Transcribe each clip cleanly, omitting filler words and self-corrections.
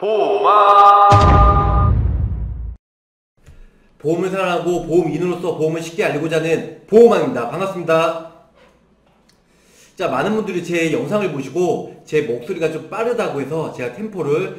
보험아. 보험을 사랑하고 보험인으로서 보험을 쉽게 알고자 하는 보험왕입니다. 반갑습니다. 자, 많은 분들이 제 영상을 보시고 제 목소리가 좀 빠르다고 해서 제가 템포를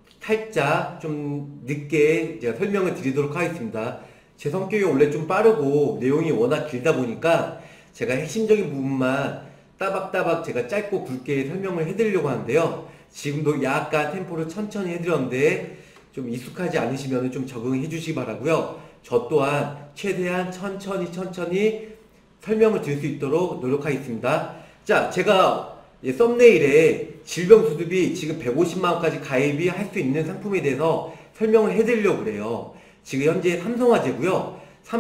살짝 좀 늦게 제가 설명을 드리도록 하겠습니다. 제 성격이 원래 좀 빠르고 내용이 워낙 길다 보니까 제가 핵심적인 부분만 따박따박 제가 짧고 굵게 설명을 해드리려고 하는데요. 지금도 약간 템포를 천천히 해드렸는데 좀 익숙하지 않으시면 좀 적응해 주시기 바라고요. 저 또한 최대한 천천히 설명을 드릴 수 있도록 노력하겠습니다. 자, 제가 썸네일에 질병수습이 지금 150만원까지 가입이 할 수 있는 상품에 대해서 설명을 해드리려고 그래요. 지금 현재 삼성화재고요.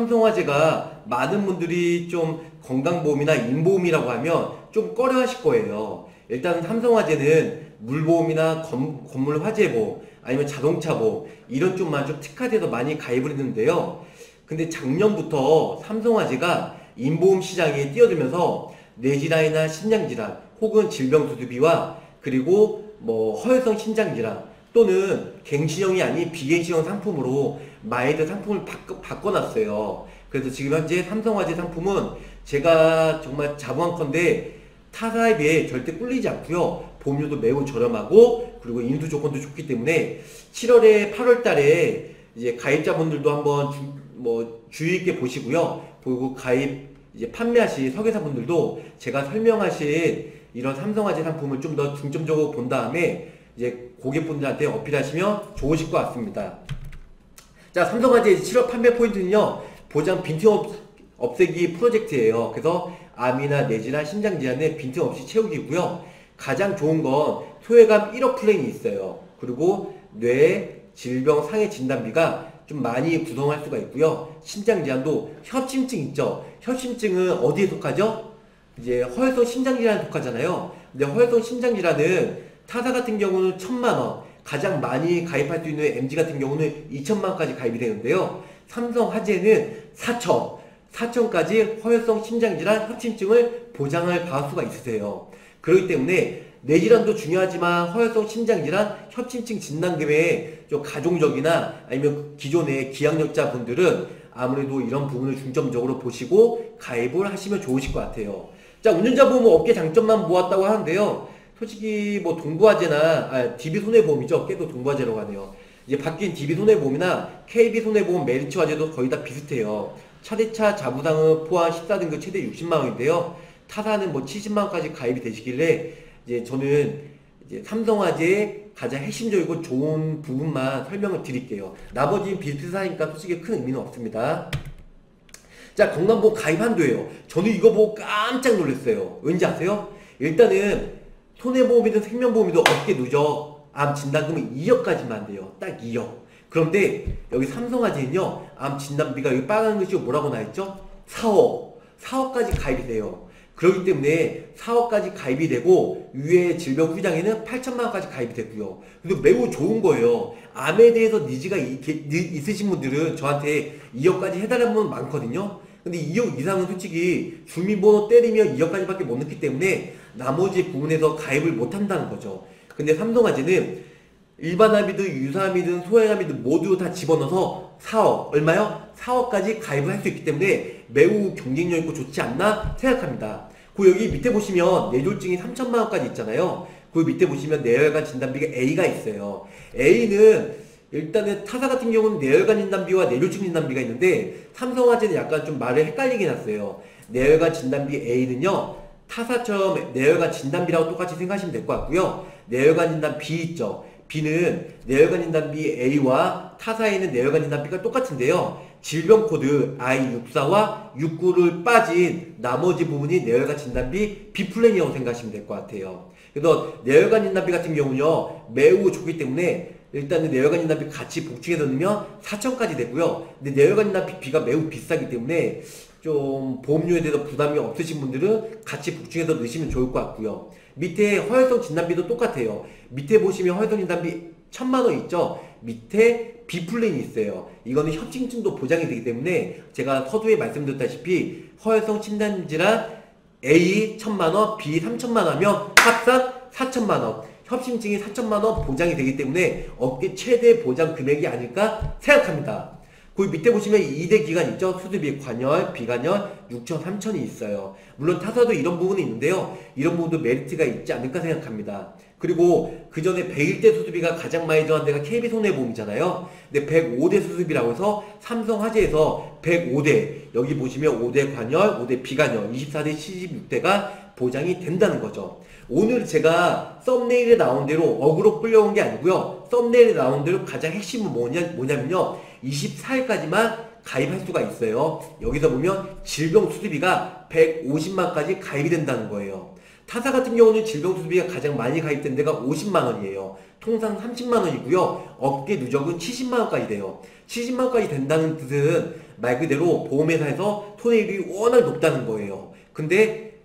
삼성화재가 많은 분들이 좀 건강보험이나 인보험이라고 하면 좀 꺼려 하실 거예요. 일단 삼성화재는 물보험이나 건물화재보험 아니면 자동차보험 이런 쪽만 좀 특화돼서 많이 가입을 했는데요. 근데 작년부터 삼성화재가 인보험 시장에 뛰어들면서 뇌질환이나 심장질환 혹은 질병수습비와 그리고 허혈성 심장질환 또는 갱신형이 아닌 비갱신형 상품으로 마이드 상품을 바꿔놨어요. 그래서 지금 현재 삼성화재 상품은 제가 정말 자부한컨대 타사에 비해 절대 꿀리지 않고요. 보험료도 매우 저렴하고 그리고 인수 조건도 좋기 때문에 7월에 8월 달에 이제 가입자분들도 한번 주의 있게 보시고요. 그리고 가입 이제 판매하실 설계사분들도 제가 설명하신 이런 삼성화재 상품을 좀 더 중점적으로 본 다음에 이제 고객분들한테 어필하시면 좋으실 것 같습니다. 자, 삼성화재 7월 판매 포인트는요, 보장 빈틈 없애기 프로젝트예요. 그래서 암이나 뇌질환, 심장질환에 빈틈없이 채우기고요. 가장 좋은 건 소외감 1억 플랜이 있어요. 그리고 뇌 질병 상해 진단비가 좀 많이 구성할 수가 있고요. 심장질환도 협심증 있죠. 협심증은 어디에 속하죠? 이제 허혈성 심장질환에 속하잖아요. 근데 허혈성 심장질환은 타사 같은 경우는 1000만원, 가장 많이 가입할 수 있는 MG 같은 경우는 2000만원까지 가입이 되는데요. 삼성화재는 4천까지 허혈성 심장질환 협심증을 보장을 받을 수가 있으세요. 그렇기 때문에 뇌질환도 중요하지만 허혈성 심장질환 협심증 진단금에 좀 가족력이나 아니면 기존의 기약력자 분들은 아무래도 이런 부분을 중점적으로 보시고 가입을 하시면 좋으실 것 같아요. 자, 운전자 보험 업계 장점만 모았다고 하는데요. 솔직히 동부화재나 DB손해보험이죠. 계속 동부화재라고 하네요. 이제 바뀐 DB손해보험이나 KB손해보험 메리츠화재도 거의 다 비슷해요. 차대차 자부상은 포함 14등급 최대 60만원인데요. 타사는 70만원까지 가입이 되시길래 이제 저는 이제 삼성화재의 가장 핵심적이고 좋은 부분만 설명을 드릴게요. 나머지는 비슷비슷하니까 솔직히 큰 의미는 없습니다. 자, 건강보험 가입 한도예요. 저는 이거 보고 깜짝 놀랐어요. 왠지 아세요? 일단은 손해보험이든 생명보험이든 업계 누적 암 진단금은 2억까지만 돼요. 딱 2억. 그런데 여기 삼성화재는요, 암 진단비가 여기 빨간 글씨로 뭐라고 나있죠? 4억까지 가입이 돼요. 그렇기 때문에 4억까지 가입이 되고 위에 질병 후장에는 8천만원까지 가입이 됐고요. 그리고 매우 좋은 거예요. 암에 대해서 니즈가 있으신 분들은 저한테 2억까지 해달라는 분 많거든요. 근데 2억 이상은 솔직히 주민번호 때리면 2억까지밖에 못 넣기 때문에 나머지 부분에서 가입을 못 한다는 거죠. 근데 삼성화재는 일반암이든 유사암이든 소형암이든 모두 다 집어넣어서 4억, 얼마요? 4억까지 가입을 할 수 있기 때문에 매우 경쟁력 있고 좋지 않나 생각합니다. 그 여기 밑에 보시면 뇌졸중이 3천만원까지 있잖아요. 그 밑에 보시면 뇌혈관 진단비가 A가 있어요. A는 일단은 타사 같은 경우는 뇌혈관 진단비와 뇌졸중 진단비가 있는데 삼성화재는 약간 좀 말을 헷갈리게 해놨어요. 뇌혈관 진단비 A는요, 타사처럼 뇌혈관 진단비라고 똑같이 생각하시면 될 것 같고요. 뇌혈관 진단 B 있죠. B는 뇌혈관 진단비 A와 타사에 있는 뇌혈관 진단비가 똑같은데요. 질병 코드 I64와 69를 빠진 나머지 부분이 뇌혈관 진단비 B 플랜이라고 생각하시면 될 것 같아요. 그래서 뇌혈관 진단비 같은 경우는요, 매우 좋기 때문에 일단은 뇌혈관 진단비 같이 복층해서 넣으면 4천까지 되고요. 근데 뇌혈관 진단비 B가 매우 비싸기 때문에 좀 보험료에 대해서 부담이 없으신 분들은 같이 복층해서 넣으시면 좋을 것 같고요. 밑에 허혈성 진단비도 똑같아요. 밑에 보시면 허혈성 진단비 1000만원 있죠? 밑에 B 플랜이 있어요. 이거는 협심증도 보장이 되기 때문에 제가 서두에 말씀드렸다시피 허혈성 심장질환 A 1000만원, B 3000만원 하면 합산 4000만원. 협심증이 4천만원 보장이 되기 때문에 업계 최대 보장 금액이 아닐까 생각합니다. 그 밑에 보시면 2대 기간 있죠. 수두비, 관열, 비관열 6천, 3천이 있어요. 물론 타사도 이런 부분이 있는데요. 이런 부분도 메리트가 있지 않을까 생각합니다. 그리고 그 전에 101대 수수비가 가장 많이 들어간 데가 KB손해보험이잖아요. 근데 105대 수수비라고 해서 삼성화재에서 105대, 여기 보시면 5대 관열, 5대 비관열, 24대 76대가 보장이 된다는 거죠. 오늘 제가 썸네일에 나온 대로 어그로 끌려온 게 아니고요. 썸네일에 나온 대로 가장 핵심은 뭐냐면요. 24일까지만 가입할 수가 있어요. 여기서 보면 질병 수수비가 150만까지 가입이 된다는 거예요. 타사 같은 경우는 질병 수수비가 가장 많이 가입된 데가 50만원이에요. 통상 30만원이고요. 업계 누적은 70만원까지 돼요. 70만원까지 된다는 뜻은 말 그대로 보험회사에서 손해율이 워낙 높다는 거예요. 근데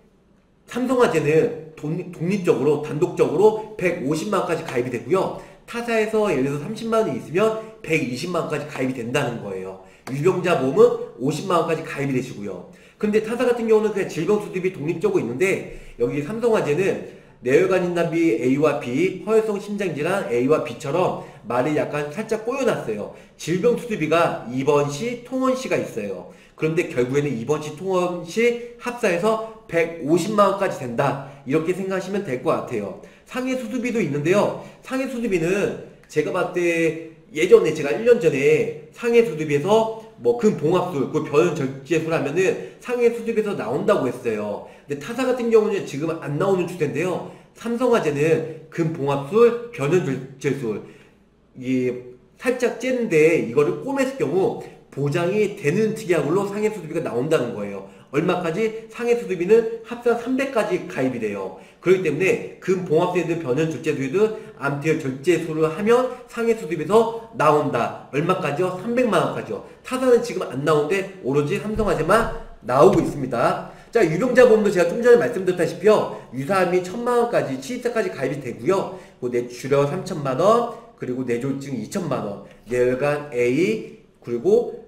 삼성화재는 독립적으로 단독적으로 150만원까지 가입이 되고요. 타사에서 예를 들어서 30만원이 있으면 120만원까지 가입이 된다는 거예요. 유병자 보험은 50만원까지 가입이 되시고요. 근데 타사 같은 경우는 그냥 질병수습이 독립적으로 있는데, 여기 삼성화재는 뇌혈관 인단비 A와 B, 허혈성 심장질환 A와 B처럼 말이 약간 살짝 꼬여놨어요. 질병수습비가 입원시, 통원시가 있어요. 그런데 결국에는 입원시, 통원시 합사해서 150만원까지 된다, 이렇게 생각하시면 될 것 같아요. 상해수수비도 있는데요. 상해수수비는 제가 봤을 때 예전에 제가 1년 전에 상해수수비에서 뭐 근봉합술, 그 변연절제술 하면은 상해수수비에서 나온다고 했어요. 근데 타사 같은 경우는 지금 안 나오는 추세인데요. 삼성화재는 근봉합술, 변연절제술 이 살짝 쬐는데 이거를 꼬맸을 경우 보장이 되는 특약으로 상해수수비가 나온다는 거예요. 얼마까지? 상해수수비는 합산 300까지 가입이 돼요. 그렇기 때문에 근봉합술이든 변연절제술이든 암태열 절제술을 하면 상해수수비에서 나온다. 얼마까지요? 300만원까지요. 타사는 지금 안 나오는데 오로지 삼성화재만 나오고 있습니다. 자, 유병자 보험도 제가 좀 전에 말씀드렸다시피요. 유사암이 1000만원까지, 치입자까지 가입이 되고요. 그 뇌출혈 3000만원, 그리고 뇌졸중 2000만원, 뇌혈관 A, 그리고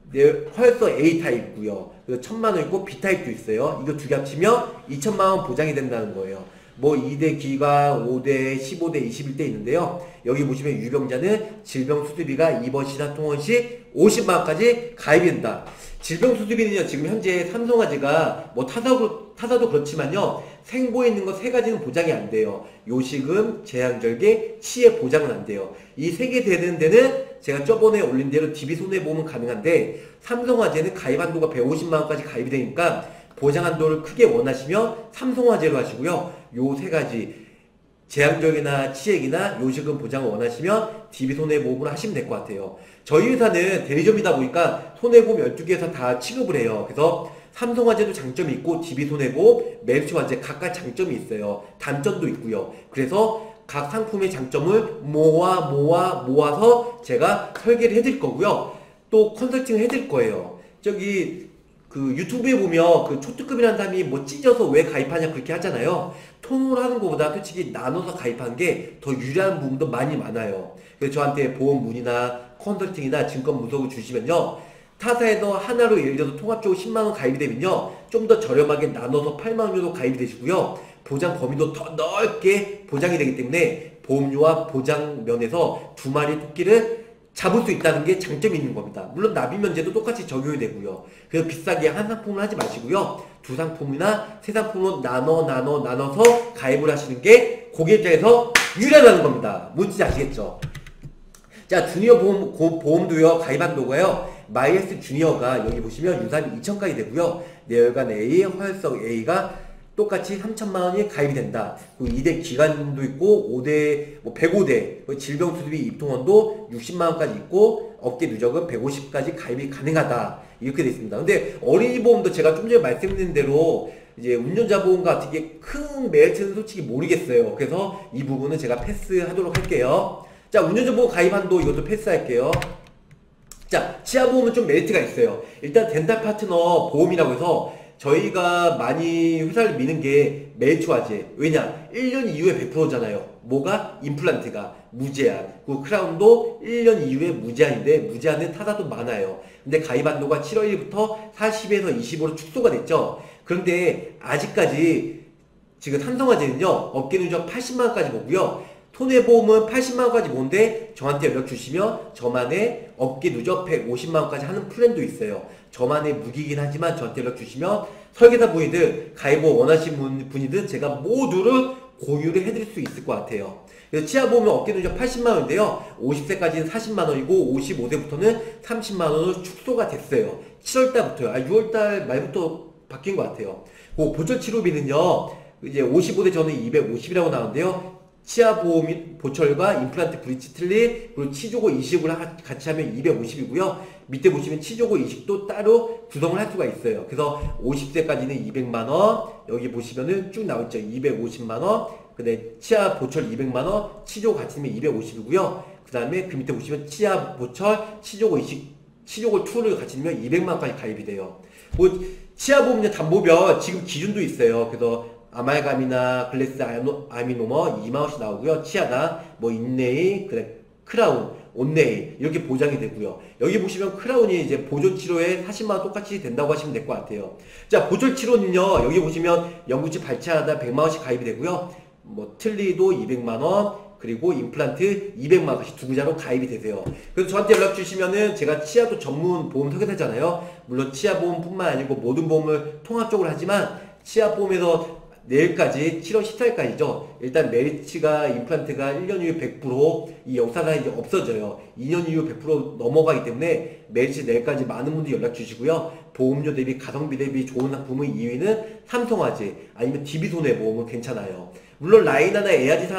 허혈성 A타입 있고요. 그리고 1000만원 있고 B타입도 있어요. 이거 두 개 합치면 2000만원 보장이 된다는 거예요. 뭐 2대 기관, 5대, 15대, 21대 있는데요. 여기 보시면 유병자는 질병수수비가 입원시나 통원시 50만원까지 가입이 된다. 질병수수비는요, 지금 현재 삼성화재가 뭐 타사도 그렇지만요, 생보에 있는 거 세 가지는 보장이 안 돼요. 요식음, 제한절개, 치해 보장은 안 돼요. 이 세 개 되는 데는 제가 저번에 올린 대로 DB손해보험은 가능한데, 삼성화재는 가입 한도가 150만원까지 가입이 되니까 보장 한도를 크게 원하시면 삼성화재로 하시고요. 요 세 가지 제한적이나 치액이나 요식은 보장을 원하시면 DB손해보험으로 하시면 될 것 같아요. 저희 회사는 대리점이다 보니까 손해보험 12개에서 다 취급을 해요. 그래서 삼성화재도 장점이 있고 DB손해보험, 메리츠화재 각각 장점이 있어요. 단점도 있고요. 그래서 각 상품의 장점을 모아서 제가 설계를 해드릴 거고요. 또 컨설팅을 해드릴 거예요. 저기 그 유튜브에 보면 그 초특급이라는 사람이 뭐 찢어서 왜 가입하냐 그렇게 하잖아요. 통으로 하는 것보다 솔직히 나눠서 가입하는 게 더 유리한 부분도 많이 많아요. 그래서 저한테 보험 문의나 컨설팅이나 증권 문서를 주시면요, 타사에서 하나로 예를 들어서 통합적으로 10만원 가입이 되면요, 좀 더 저렴하게 나눠서 8만원 정도 가입이 되시고요, 보장 범위도 더 넓게 보장이 되기 때문에 보험료와 보장 면에서 두 마리 토끼를 잡을 수 있다는 게 장점이 있는 겁니다. 물론 납입면제도 똑같이 적용이 되고요. 그래서 비싸게 한 상품을 하지 마시고요, 두 상품이나 세 상품으로 나눠서 가입을 하시는 게 고객 입장에서 유리하다는 겁니다. 뭔지 아시겠죠? 자, 주니어 보험도요, 가입 한도가요, 마이에스 주니어가 여기 보시면 유사비 2000까지 되고요, 뇌혈관 A, 허혈성 A가 똑같이 3천만원이 가입이 된다. 그리고 2대 기간도 있고 5대, 105대 질병수수비 입통원도 60만원까지 있고 업계 누적은 150까지 가입이 가능하다, 이렇게 되어 있습니다. 근데 어린이 보험도 제가 좀 전에 말씀드린 대로 이제 운전자 보험 같은 게 큰 메리트는 솔직히 모르겠어요. 그래서 이 부분은 제가 패스하도록 할게요. 자, 운전자 보험 가입 한도 이것도 패스할게요. 자, 치아보험은 좀 메리트가 있어요. 일단 덴탈 파트너 보험이라고 해서 저희가 많이 회사를 미는 게 메리츠화재. 왜냐? 1년 이후에 100%잖아요. 뭐가? 임플란트가 무제한. 그리고 크라운도 1년 이후에 무제한인데, 무제한은 타사도 많아요. 근데 가입 한도가 7월 1일부터 40에서 25로 축소가 됐죠. 그런데 아직까지 지금 삼성화재는요, 업계 누적 80만원까지 보고요, 손해보험은 80만원까지 보는데 저한테 연락 주시면 저만의 업계 누적 150만원까지 하는 플랜도 있어요. 저만의 무기이긴 하지만 저한테 연락 주시면 설계사 분이든 가입보험 원하시는 분이든 제가 모두를 공유를 해드릴 수 있을 것 같아요. 그래서 치아보험은 업계 누적 80만원인데요. 50세까지는 40만원이고 55세부터는 30만원으로 축소가 됐어요. 7월달부터요. 6월달 말부터 바뀐 것 같아요. 그 보철치료비는요. 이제 55대 저는 250이라고 나오는데요. 치아보험 보철과 임플란트 브릿지 틀리 그리고 치조고 이식을 같이 하면 250이고요. 밑에 보시면 치조고 이식도 따로 구성을 할 수가 있어요. 그래서 50세까지는 200만원, 여기 보시면은 쭉 나와있죠. 250만원, 근데 치아 보철 200만원, 치조고 같이 하면 250이고요. 그 다음에 그 밑에 보시면 치아 보철, 치조고 이식, 치조고 2를 같이 넣으면 200만원까지 가입이 돼요. 뭐 치아보험료 담보별 지금 기준도 있어요. 그래서 아말감이나 글래스 아미노머 2만원씩 나오고요. 치아다, 뭐 인네이, 그래 크라운, 온네이 이렇게 보장이 되고요. 여기 보시면 크라운이 이제 보존치료에 40만원 똑같이 된다고 하시면 될 것 같아요. 자, 보존치료는요. 여기 보시면 영구치 발치하다 100만원씩 가입이 되고요. 뭐 틀리도 200만원, 그리고 임플란트 200만원씩 두 구자로 가입이 되세요. 그래서 저한테 연락 주시면은 제가 치아도 전문 보험 설계사잖아요. 물론 치아보험뿐만 아니고 모든 보험을 통합적으로 하지만 치아보험에서 내일까지 7월 14일까지죠. 일단 메리츠가 임플란트가 1년 이후 100%이 역사가 이제 없어져요. 2년 이후 100% 넘어가기 때문에 메리츠 내일까지 많은 분들이 연락 주시고요. 보험료 대비 가성비 대비 좋은 상품은 2위는 삼성화재 아니면 DB손해보험은 괜찮아요. 물론 라이나나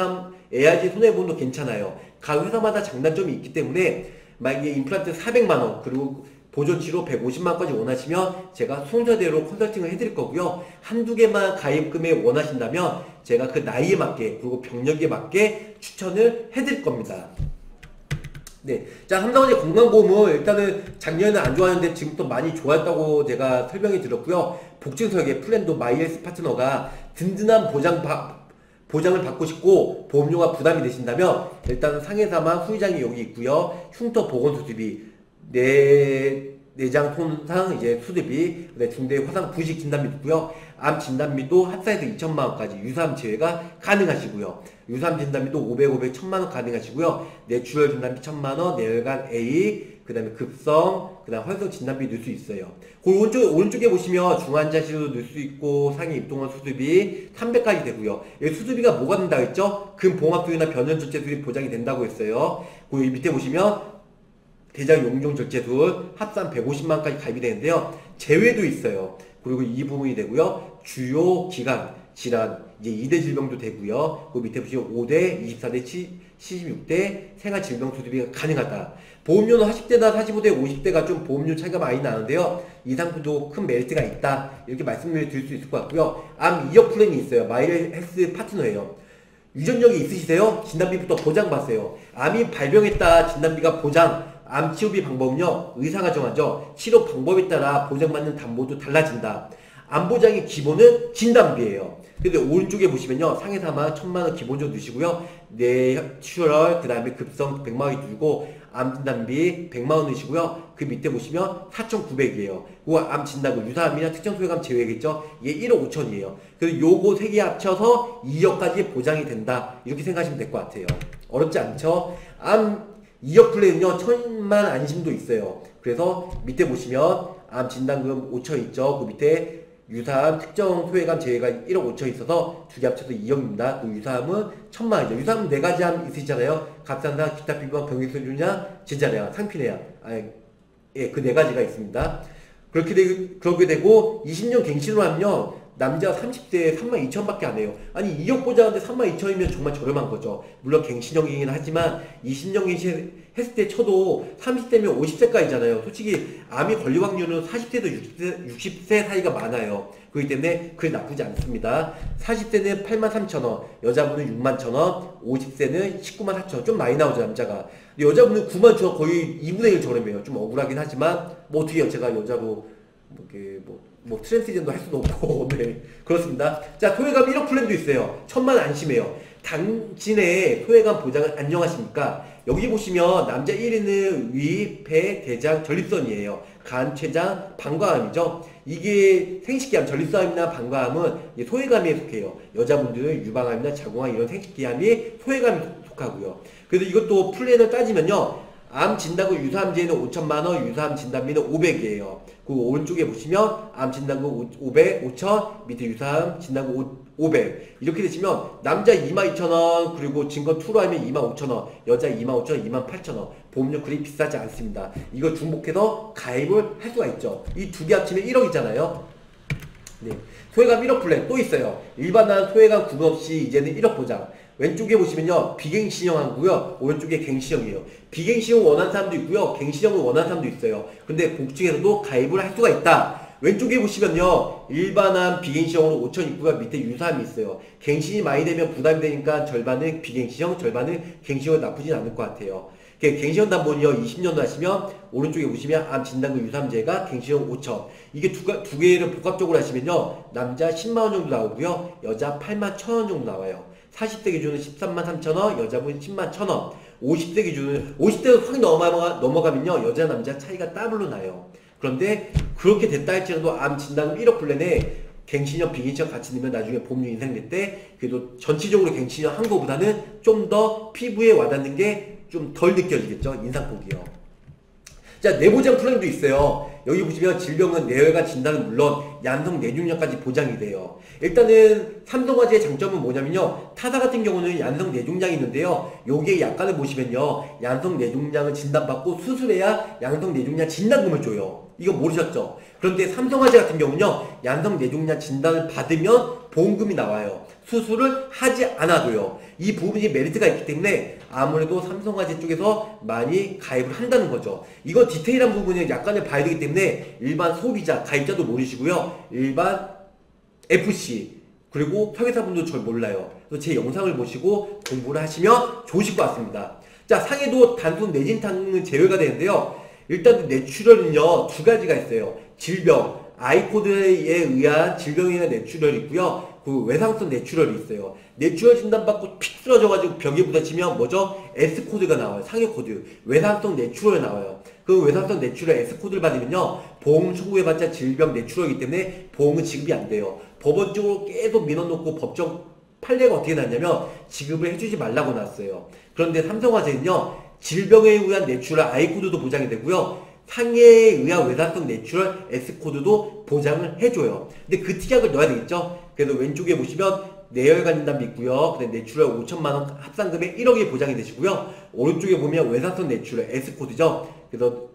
에아지 손해보험도 괜찮아요. 각 회사마다 장단점이 있기 때문에 만약에 임플란트 400만원 그리고 보존치료 150만원까지 원하시면 제가 순서대로 컨설팅을 해드릴 거고요. 한두 개만 가입금에 원하신다면 제가 그 나이에 맞게 그리고 병력에 맞게 추천을 해드릴 겁니다. 네, 자, 삼성화재 건강보험은 일단은 작년에는 안 좋았는데 지금 또 많이 좋았다고 제가 설명이 드렸고요. 복진설계 플랜도 마이헬스 파트너가 든든한 보장을 받고 싶고 보험료가 부담이 되신다면 일단 상해사망 후유장이 여기 있고요. 흉터 보건수술비 내장 손상 이제 수술비, 중대 화상 부식 진단비 있고요. 암 진단비도 합사해서 2천만원까지 유사암 제외가 가능하시고요. 유사암 진단비도 500, 1000만원 가능하시고요. 뇌출혈 진단비 1000만원, 뇌혈관 A, 그 다음에 급성, 그 다음 혈성 진단비 넣을 수 있어요. 그 오른쪽에 보시면 중환자실도 넣을 수 있고 상해 입동원 수술비 300까지 되고요. 여기 수술비가 뭐가 된다고 했죠? 근봉합술이나 변연절제술이 보장이 된다고 했어요. 그 밑에 보시면 대장 용종 절제술 합산 150만원까지 가입이 되는데요. 제외도 있어요. 그리고 이 부분이 되고요. 주요 기관 질환 이제 2대 질병도 되고요. 그 밑에 보시면 5대, 24대, 76대 생활 질병 수술비가 가능하다. 보험료는 40대나 45대, 50대가 좀 보험료 차이가 많이 나는데요. 이 상품도 큰 메리트가 있다. 이렇게 말씀을 드릴 수 있을 것 같고요. 암 2억 플랜이 있어요. 마이헬스 파트너예요. 유전력이 있으시세요? 진단비부터 보장받으세요. 암이 발병했다. 진단비가 보장. 암 치료비 방법은요, 의사가 정하죠. 치료 방법에 따라 보장받는 담보도 달라진다. 암 보장의 기본은 진단비예요. 근데 오른쪽에 보시면요, 상해사망 1000만원 기본적으로 넣으시고요. 뇌출혈, 그 다음에 급성 100만원이 들고, 암 진단비 100만원 넣으시고요. 그 밑에 보시면 4,900이에요. 그 암 진단비, 유사암이나 특정소외감 제외겠죠? 이게 1억 5천이에요. 그래서 요거 3개 합쳐서 2억까지 보장이 된다. 이렇게 생각하시면 될 것 같아요. 어렵지 않죠? 암 2억 플랜은요, 1000만 안심도 있어요. 그래서 밑에 보시면 암 진단금 5천 있죠. 그 밑에 유사암 특정 소외감 제외가 1억 5천 있어서 두 개 합쳐서 2억입니다. 그 유사암은 1000만원이죠. 유사암은 4가지 암 있으시잖아요. 갑상선, 기타 피부암, 병익선유냐, 진자래암, 상피내암. 예, 그 4가지가 있습니다. 그렇게 되고 20년 갱신으로 하면요. 남자 30대에 32,000밖에 안 해요. 아니 2억 보장하는데 32,000이면 정말 저렴한 거죠. 물론 갱신형이긴 하지만 20년 갱신 했을 때 쳐도 30대면 50세까지잖아요. 솔직히 암이 걸릴 확률은 40세도 60세 사이가 많아요. 그렇기 때문에 그게 나쁘지 않습니다. 40세는 83,000원, 여자분은 61,000원, 50세는 194,000원. 좀 많이 나오죠, 남자가. 근데 여자분은 91,000원, 거의 2분의 1 저렴해요. 좀 억울하긴 하지만 뭐 어떻게 제가 여자로 트랜스젠더 할 수도 없고, 네. 그렇습니다. 자, 소외감 1억 플랜도 있어요. 1000만 안심해요. 당신의 소외감 보장을 안녕하십니까? 여기 보시면 남자 1위는 위, 폐, 대장, 전립선이에요. 간, 췌장, 방광암이죠. 이게 생식기암, 전립선암이나 방광암은 소외감에 속해요. 여자분들은 유방암이나 자궁암 이런 생식기암이 소외감에 속하고요. 그래서 이것도 플랜을 따지면요. 암 진단금 유사암제는 5천만원, 유사암 진단비는 500이에요. 그 오른쪽에 보시면 암 진단금 500, 5천, 밑에 유사암 진단금 500 이렇게 되시면 남자 22,000원, 그리고 증거 투로 하면 25,000원, 여자 25,000원, 28,000원. 보험료 그리 비싸지 않습니다. 이거 중복해서 가입을 할 수가 있죠. 이 두 개 합치면 1억이잖아요. 네. 소외감 1억 플랜 또 있어요. 일반한 소외감 구분 없이 이제는 1억 보장. 왼쪽에 보시면요, 비갱신형하고요, 오른쪽에 갱신형이에요. 비갱신형 원하는 사람도 있고요, 갱신형을 원하는 사람도 있어요. 근데 복층에서도 가입을 할 수가 있다. 왼쪽에 보시면요, 일반한 비갱신형으로 5천 있고요, 밑에 유사함이 있어요. 갱신이 많이 되면 부담이 되니까 절반은 비갱신형, 절반은 갱신형 나쁘진 않을 것 같아요. 갱신형 담보는요, 20년도 하시면 오른쪽에 보시면 암 진단금 유사암제가 갱신형 5천. 이게 두 개를 복합적으로 하시면요, 남자 10만원 정도 나오고요, 여자 8만 1천원 정도 나와요. 40대 기준은 13만 3천원, 여자분 10만 1천원. 50대 기준은 50대가 확 넘어가면요, 여자 남자 차이가 더블로 나요. 그런데 그렇게 됐다 할지라도 암 진단금 1억 플랜에 갱신형 비갱신형 같이 넣으면 나중에 보험료 인상될 때 그래도 전체적으로 갱신형 한 거보다는 좀 더 피부에 와닿는 게 좀 덜 느껴지겠죠, 인상폭이요. 자, 내보장 플랜도 있어요. 여기 보시면 질병은 뇌혈관 진단은 물론 양성 뇌종양까지 보장이 돼요. 일단은 삼성화재의 장점은 뭐냐면요, 타사 같은 경우는 양성 뇌종양이 있는데요, 요게 약관을 보시면요, 양성 뇌종양을 진단받고 수술해야 양성 뇌종양 진단금을 줘요. 이거 모르셨죠? 그런데 삼성화재 같은 경우는요, 양성 뇌종양 진단을 받으면 보험금이 나와요. 수술을 하지 않아도요. 이 부분이 메리트가 있기 때문에 아무래도 삼성화재 쪽에서 많이 가입을 한다는 거죠. 이거 디테일한 부분은 약관을 봐야 되기 때문에 일반 소비자, 가입자도 모르시고요, 일반 FC 그리고 설계사분도 절 몰라요. 그래서 제 영상을 보시고 공부를 하시면 좋으실 것 같습니다. 자, 상해도 단순 내진탕은 제외가 되는데요, 일단 뇌출혈은요 두 가지가 있어요. 질병, 아이코드에 의한 질병에 의한 뇌출혈이 있고요, 그 외상성 뇌출혈이 있어요. 뇌출혈 진단받고 픽 쓰러져가지고 벽에 부딪히면 뭐죠? S코드가 나와요. 상해코드. 외상성 뇌출혈이 나와요. 그 외상성 뇌출혈 S코드를 받으면요, 보험 청구해봤자 질병 뇌출혈이기 때문에 보험은 지급이 안 돼요. 법원적으로 계속 민원놓고 법정 판례가 어떻게 났냐면 지급을 해주지 말라고 났어요. 그런데 삼성화재는요, 질병에 의한 뇌출혈 I코드도 보장이 되고요, 상해에 의한 외상성 뇌출혈 S코드도 보장을 해줘요. 근데 그 특약을 넣어야 되겠죠? 그래서 왼쪽에 보시면 뇌혈관 진단비 있고요, 근데 뇌출혈 5천만원 합산금에 1억이 보장이 되시고요, 오른쪽에 보면 외상성 뇌출혈 S코드죠? 그래서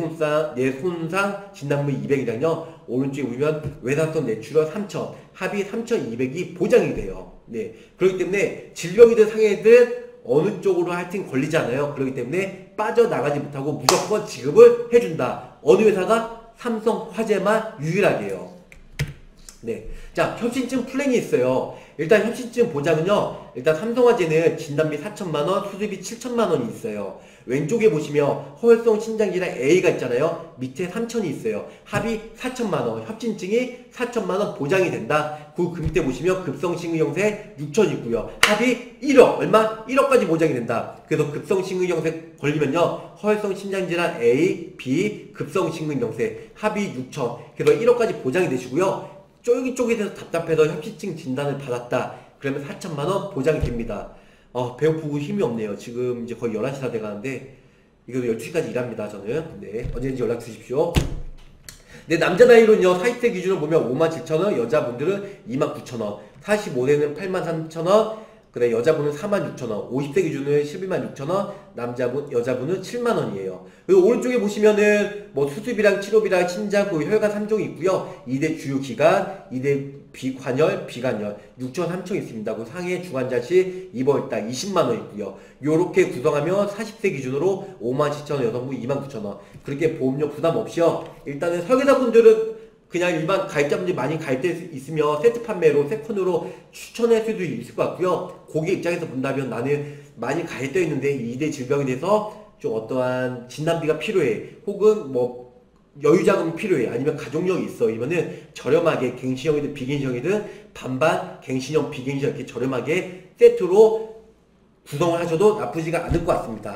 뇌손상 진단비 200이랑요, 오른쪽에 보면 외상성 뇌출혈 3천, 합이 3,200이 보장이 돼요. 네. 그렇기 때문에 질병이든 상해든 어느 쪽으로 하여튼 걸리잖아요. 그렇기 때문에 빠져나가지 못하고 무조건 지급을 해준다. 어느 회사가? 삼성화재만 유일하게요. 네. 자, 협신증 플랜이 있어요. 일단 협신증 보장은요, 일단 삼성화재는 진단비 4천만원, 수술비 7천만원이 있어요. 왼쪽에 보시면 허혈성 신장질환 A가 있잖아요. 밑에 3천이 있어요. 합이 4천만원, 협진증이 4천만원 보장이 된다. 그 밑에 보시면 급성심근경색 6천 있고요. 합이 1억, 얼마? 1억까지 보장이 된다. 그래서 급성심근경색 걸리면요, 허혈성 신장질환 A, B, 급성심근경색 합이 6천. 그래서 1억까지 보장이 되시고요. 쫄깃쫄깃해서 답답해서 협신증 진단을 받았다. 그러면 4천만원 보장이 됩니다. 배고프고 힘이 없네요. 지금 이제 거의 11시 다 돼가는데, 이거 12시까지 일합니다, 저는. 네, 언제든지 연락 주십시오. 네, 남자 나이로는요, 40대 기준으로 보면 57,000원, 여자분들은 29,000원, 45세는 83,000원, 그 다음에 여자분은 46,000원, 50대 기준은 126,000원, 여자분은 7만원이에요. 그리고 오른쪽에 보시면은 뭐 수술비랑 치료비랑 신장, 그 혈관 3종이 있고요. 2대 주요 기관, 2대 비관열, 비관열, 6천, 3천 있습니다. 그 상해 중환자실 입원일당 20만원 있고요. 요렇게 구성하면 40세 기준으로 57,000원, 여성분 29,000원. 그렇게 보험료 부담 없이요. 일단은 설계사분들은 그냥 일반 가입자분들이 많이 가입돼 있으면 세트 판매로 세컨으로 추천할 수도 있을 것 같고요. 고객 입장에서 본다면 나는 많이 가입되어 있는데 2대 질병에 대해서 좀 어떠한 진단비가 필요해, 혹은 뭐 여유자금이 필요해, 아니면 가족력이 있어, 이러면은 저렴하게 갱신형이든 비갱신형이든 반반 갱신형 비갱신형 이렇게 저렴하게 세트로 구성을 하셔도 나쁘지가 않을 것 같습니다.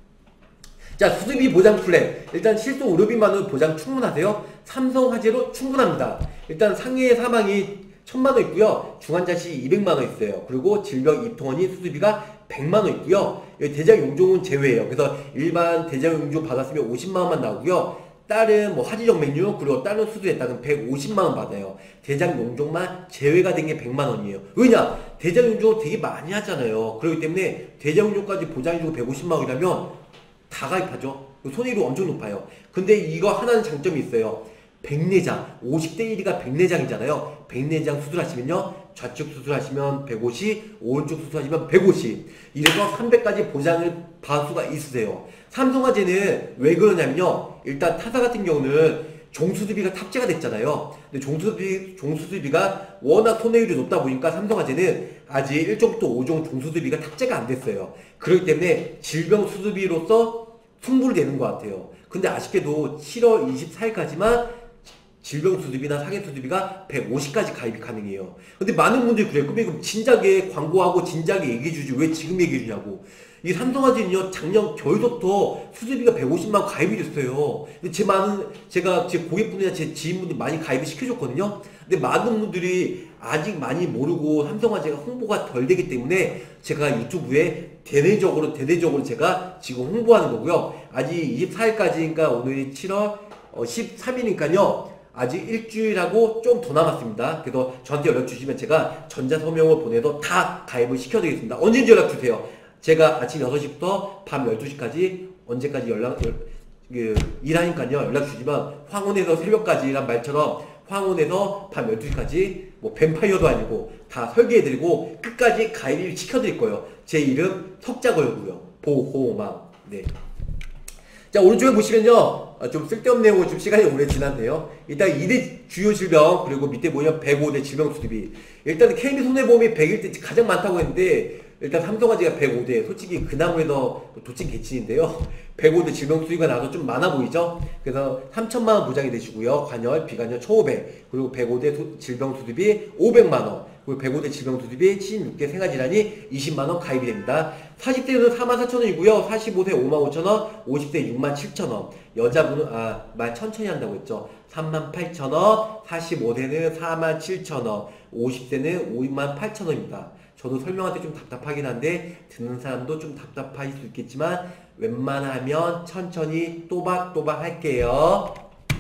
자, 수술비 보장 플랜. 일단 실손 의료비만으로 보장 충분하세요. 삼성화재로 충분합니다. 일단 상해 사망이 1,000만원 있고요. 중환자시 200만원 있어요. 그리고 질병 입통원이 수술비가 100만원 있고요. 대장 용종은 제외예요. 그래서 일반 대장 용종 받았으면 50만원만 나오고요. 다른 뭐 하지정맥류 그리고 다른 수술에 따른 150만원 받아요. 대장 용종만 제외가 된 게 100만원이에요. 왜냐? 대장 용종 되게 많이 하잖아요. 그렇기 때문에 대장 용종까지 보장해주고 150만원이라면 다 가입하죠. 손해율이 엄청 높아요. 근데 이거 하나는 장점이 있어요. 백내장, 50대 1이가 백내장이잖아요. 백내장 수술하시면요, 좌측 수술하시면 150, 오른쪽 수술하시면 150, 이래서 300까지 보장을 받을 수가 있으세요. 삼성화재는 왜 그러냐면요, 일단 타사 같은 경우는 종수술비가 탑재가 됐잖아요. 근데 종수술비가 워낙 손해율이 높다 보니까 삼성화재는 아직 1종부터 5종 종수술비가 탑재가 안 됐어요. 그렇기 때문에 질병수술비로서 승부를 내는 것 같아요. 근데 아쉽게도 7월 24일까지만 질병수술비나 상해수술비가 150까지 가입이 가능해요. 근데 많은 분들이 그래요. 그럼 진작에 광고하고 진작에 얘기해주지 왜 지금 얘기해주냐고. 이 삼성화재는요, 작년 겨울부터 수술비가 150만 가입이 됐어요. 근데 제가 제 고객분이나 제 지인분들 많이 가입을 시켜줬거든요. 근데 많은 분들이 아직 많이 모르고 삼성화재가 홍보가 덜 되기 때문에 제가 유튜브에 대대적으로 제가 지금 홍보하는 거고요. 아직 24일까지니까 오늘이 7월 13일이니까요. 아직 일주일하고 좀 더 남았습니다. 그래서 저한테 연락 주시면 제가 전자서명을 보내서 다 가입을 시켜드리겠습니다. 언제든지 연락 주세요. 제가 아침 6시부터 밤 12시까지 언제까지 일하니까요. 연락 주시면 황혼에서 새벽까지란 말처럼 황혼에서 밤 12시까지 뭐 뱀파이어도 아니고 다 설계해드리고 끝까지 가입을 시켜드릴 거예요. 제 이름 석자 걸고요. 보호망. 네. 자, 오른쪽에 보시면요. 좀 쓸데없네요. 좀 시간이 오래 지났네요. 일단 2대 주요 질병, 그리고 밑에 보면 105대 질병수술비. 일단 KB 손해보험이 100일 때 가장 많다고 했는데, 일단 삼성화재가 105대, 솔직히 그나무에서 도찐 개친인데요. 105대 질병수술비가 나와서 좀 많아 보이죠? 그래서 3천만원 보장이 되시고요. 관열, 비관열 1,500, 그리고 105대 질병수술비 500만원, 그리고 105대 질병수술비 76개 생활질환이 20만원 가입이 됩니다. 40대는 44,000원이고요. 45세 55,000원, 50세 67,000원. 여자분은, 말 천천히 한다고 했죠. 38,000원, 45세는 47,000원, 50세는 58,000원입니다. 저도 설명할 때 좀 답답하긴 한데, 듣는 사람도 좀 답답할 수 있겠지만, 웬만하면 천천히 또박또박 할게요.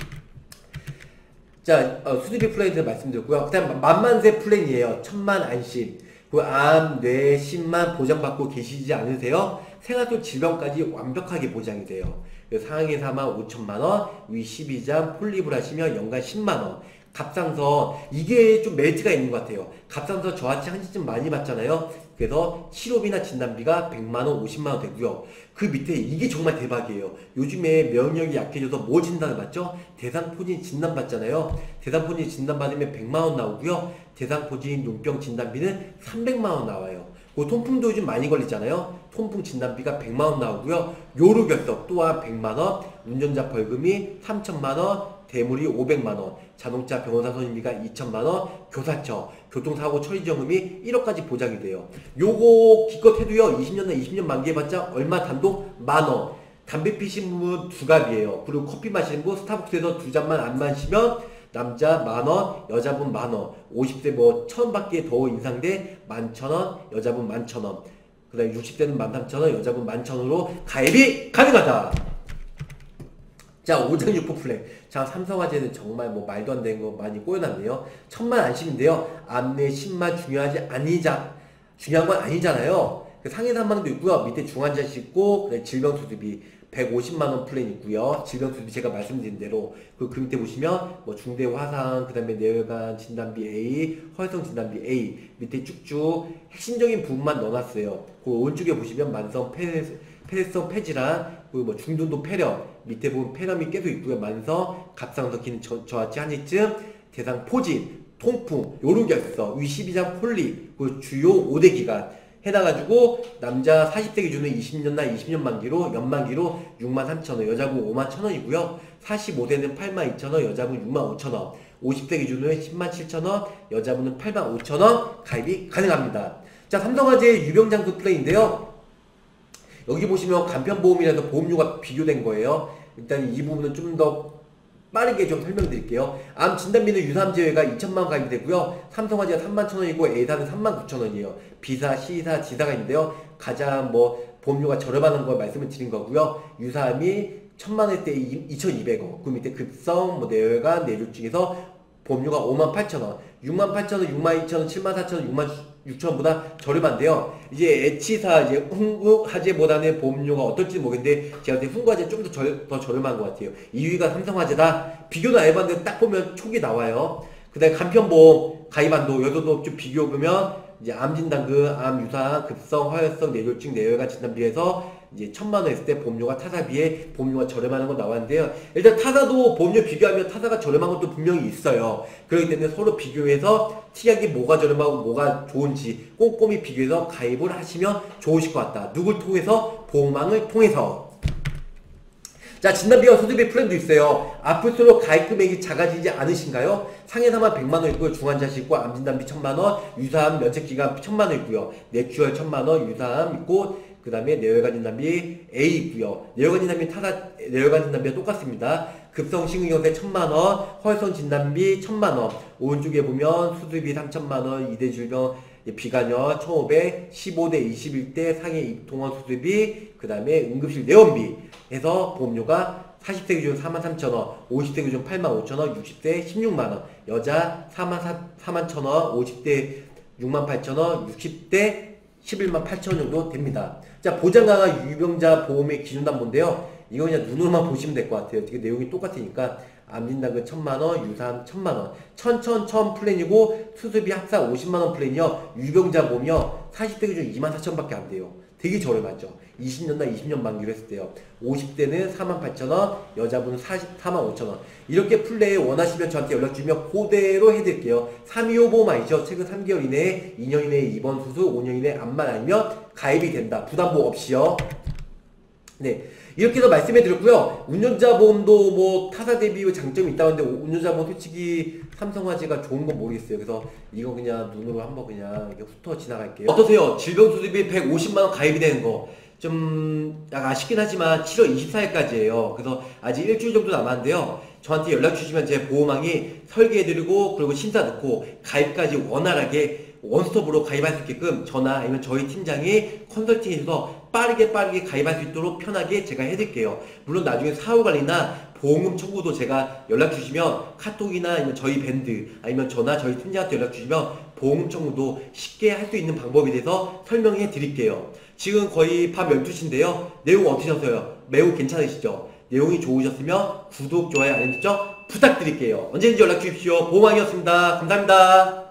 자, 수술비 플랜에 말씀드렸고요. 그 다음 만만세 플랜이에요. 천만 안심. 그 암, 뇌, 심만 보장받고 계시지 않으세요? 생활 속 질병까지 완벽하게 보장이 돼요. 상해 45,000만원, 위 12장 폴립을 하시면 연간 10만원. 갑상선, 이게 좀 메리트가 있는 것 같아요. 갑상선 저하치 한시쯤 많이 받잖아요. 그래서 치료비나 진단비가 100만원, 50만원 되고요. 그 밑에 이게 정말 대박이에요. 요즘에 면역력이 약해져서 뭐 진단을 받죠? 대상포진 진단 받잖아요. 대상포진 진단 받으면 100만원 나오고요. 대상포진 용병 진단비는 300만원 나와요. 그 통풍도 요즘 많이 걸리잖아요. 통풍 진단비가 100만원 나오고요. 요로결석 또한 100만원, 운전자 벌금이 3천만원, 대물이 500만원, 자동차 변호사 선임비가 2천만원, 교사처, 교통사고 처리지원금이 1억까지 보장이 돼요. 요거 기껏 해도요, 20년이나 20년 만기해봤자 얼마 단독? 만원. 담배 피시는 분 두갑이에요. 그리고 커피 마시는 분 스타벅스에서 두 잔만 안 마시면 남자 만원, 여자분 만원. 50대 뭐 1,000원밖에 더 인상돼 11,000원, 여자분 11,000원. 그 다음에 60대는 13,000원, 여자분 11,000원으로 가입이 가능하다. 자, 5장 6부 플랜. 자, 삼성화재는 정말 뭐 말도 안 되는 거 많이 꼬여놨네요. 천만 안심인데요. 암내 심만 중요한 건 아니잖아요. 상해 3만원도 있고요. 밑에 중환자실 있고, 질병수술비 150만원 플랜 있고요. 질병수술비 제가 말씀드린 대로 그 밑에 보시면 뭐 중대 화상, 그 다음에 뇌혈관 진단비 A, 혈성 진단비 A 밑에 쭉쭉 핵심적인 부분만 넣어놨어요. 그 오른쪽에 보시면 만성 폐쇄성 폐질환, 그리고 뭐 중등도 폐렴, 밑에 보면 폐렴이 계속 있고요. 만성 갑상선 기능 저하치 한의증, 대상 포진, 통풍, 요로결석, 위 12장 폴립, 그 주요 5대 기간 해놔가지고 남자 40대 기준으로 20년나 20년 만기로 연만기로 63,000원, 여자분 51,000원이고요. 45대는 82,000원, 여자분 65,000원, 50대 기준으로 107,000원, 여자분은 85,000원 가입이 가능합니다. 자, 삼성화재 유병장수 플랜인데요. 여기 보시면 간편보험이라서 보험료가 비교된 거예요. 일단 이 부분은 좀 더 빠르게 좀 설명드릴게요. 암 진단비는 유사암 제외가 2천만원 가입이 되고요. 삼성화재가 31,000원이고 A사는 39,000원이에요. B사, C사, D사가 있는데요. 가장 보험료가 저렴한 걸 말씀을 드린 거고요. 유사암이 1,000만원대 2,200원. 그 밑에 급성, 내혈관, 뇌졸중에서 보험료가 58,000원, 68,000원, 62,000원, 74,000원, 66,000원보다 저렴한데요. 이제 H사, 이제 흥국화재보다는 보험료가 어떨지 모르겠는데, 제가 볼때 흥국화재 좀 더 저렴한 것 같아요. 2위가 삼성화재다. 비교도 안 해봤는데 딱 보면 촉이 나와요. 그 다음에 간편보험, 가입한도, 여기서도 좀 비교해보면, 이제 암진단금, 암유사암, 급성, 화혈성, 뇌졸중, 뇌혈관 진단비에서 이제 1,000만원 했을 때 보험료가 타사비에 보험료가 저렴한 거 나왔는데요. 일단 타사도 보험료 비교하면 타사가 저렴한 것도 분명히 있어요. 그렇기 때문에 서로 비교해서 특이하게 뭐가 저렴하고 뭐가 좋은지 꼼꼼히 비교해서 가입을 하시면 좋으실 것 같다. 누굴 통해서? 보험왕을 통해서. 자, 진단비와 소득비 플랜도 있어요. 아플수록 가입 금액이 작아지지 않으신가요? 상해사만 100만원 있고요. 중환자실 있고, 암진단비 1,000만원, 유사암 면책기간 1,000만원 있고요. 뇌출혈 1,000만원, 유사암 있고, 그 다음에 뇌혈관 진단비 A 있고요. 뇌혈관 진단비 뇌혈관 진단비가 똑같습니다. 급성 심근경색 1,000만원, 허혈성 진단비 1,000만원, 오른쪽에 보면 수술비 3,000만원, 이대질병 비간염 1,500, 15대 21대 상해 입통원 수술비, 그 다음에 응급실 내원비 해서 보험료가 40대 기준 43,000원, 50대 기준 85,000원, 60대 16만원, 여자 41,000원, 50대 68,000원, 60대 118,000원 정도 됩니다. 자, 보장강화 유병자 보험의 기준담보인데요. 이거 그냥 눈으로만 보시면 될 것 같아요. 되게 내용이 똑같으니까. 암진단금 1,000만원, 유사암 1,000만원, 1,000 플랜이고, 수술비 합사 50만원 플랜이요. 유병자 보험이요. 40대 기준 24,000원밖에 안 돼요. 되게 저렴하죠. 20년나 20년 만기로 했을 때요. 50대는 48,000원, 여자분은 45,000원. 이렇게 플레이 원하시면 저한테 연락 주시면 그대로 해드릴게요. 325 보험 아니죠? 최근 3개월 이내에 2년 이내에 입원 수술, 5년 이내에 암만 아니면 가입이 된다. 부담보 없이요. 네. 이렇게 해서 말씀해 드렸고요. 운전자 보험도 타사 대비 장점이 있다고 하는데, 운전자 보험 솔직히 삼성화재가 좋은 건 모르겠어요. 그래서 이거 그냥 눈으로 한번 그냥 훑어 지나갈게요. 어떠세요? 질병수술비 150만원 가입이 되는 거. 좀 약간 아쉽긴 하지만 7월 24일까지예요. 그래서 아직 일주일 정도 남았는데요. 저한테 연락 주시면 제 보험왕이 설계해드리고, 그리고 심사 넣고 가입까지 원활하게 원스톱으로 가입할 수 있게끔 저나 아니면 저희 팀장이 컨설팅해서 빠르게 가입할 수 있도록 편하게 제가 해드릴게요. 물론 나중에 사후관리나 보험금 청구도 제가 연락 주시면 카톡이나 아니면 저희 밴드 아니면 저나 저희 팀장한테 연락 주시면 보험금 청구도 쉽게 할 수 있는 방법에 대해서 설명해 드릴게요. 지금 거의 밤 12시인데요. 내용 어떠셨어요? 매우 괜찮으시죠? 내용이 좋으셨으면 구독, 좋아요, 알림 설정 부탁드릴게요. 언제든지 연락 주십시오. 보험왕이었습니다. 감사합니다.